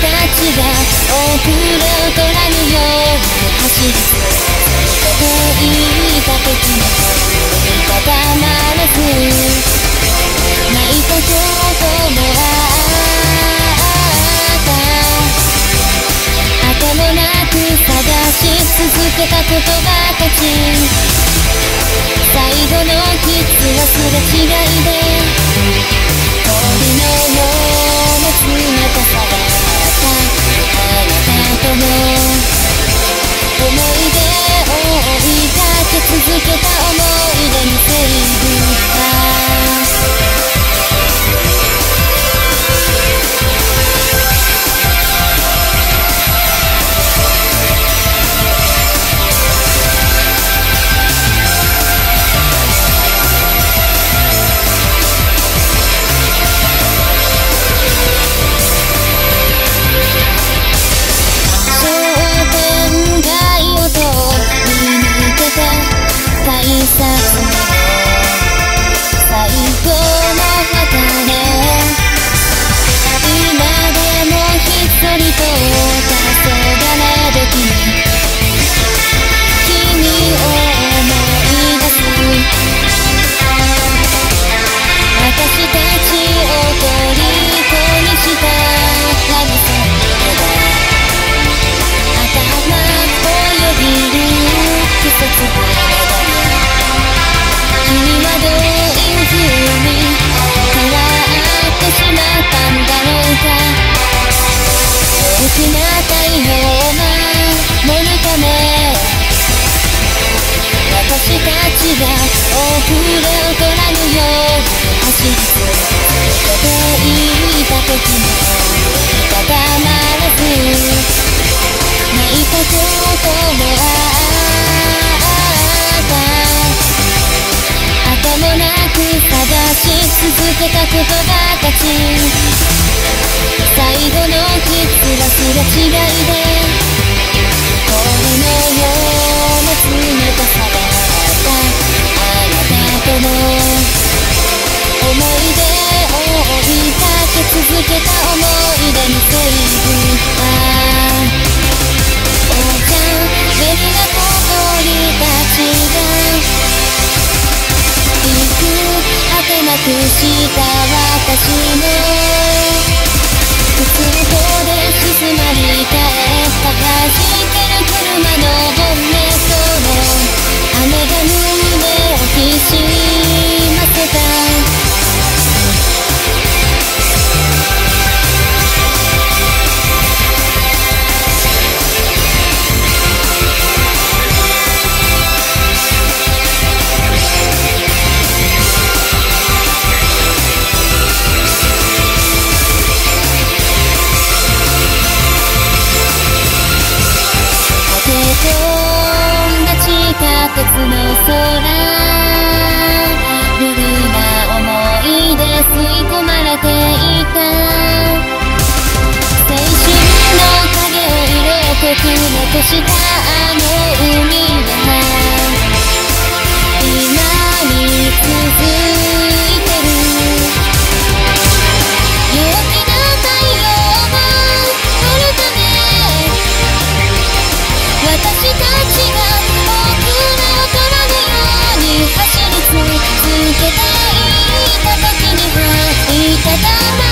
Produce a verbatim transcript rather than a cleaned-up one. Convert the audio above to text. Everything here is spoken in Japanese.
ちが遅れを取らぬように走り続けていた時もいたたまらず泣いたこともあった後もなく探し続けた言葉たち最後のキスはすれ違いで氷のような冷たさがあったあなたとの思い出を追いかけ続けた思い出のセリフが私たちが遅れを取らぬように走り続けていた時もいたたまらず泣いたこともあった後もなく探し続けた言葉たち最後のキスはすれ違いで氷のような冷たさがとの思い出を追いかけ続けた思い出のセリフはおーちゃんベルな小鳥たちが行く果てなくした私の靴底で静まり返った弾ける車のボンネットの雨が胸をきしませた駆け込んだ地下鉄の空吸い込まれていた青春の影を色濃く残したあの海が今に続いてる陽気な太陽を撮るため私たちが遅れを取らぬように走り続けていた時にはいたたま